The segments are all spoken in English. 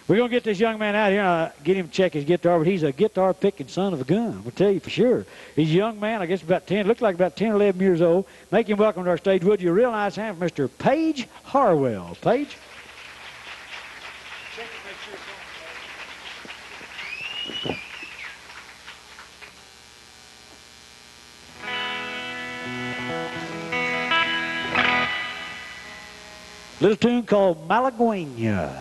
We're going to get this young man out here and get him to check his guitar, but he's a guitar-picking son of a gun. We'll tell you for sure. He's a young man, I guess about 10, looks like about 10 or 11 years old. Make him welcome to our stage, would you? A real nice hand for Mr. Paige Harwell. Paige? Little tune called Malaguena.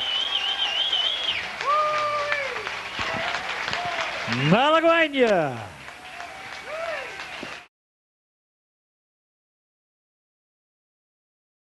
Malaguena.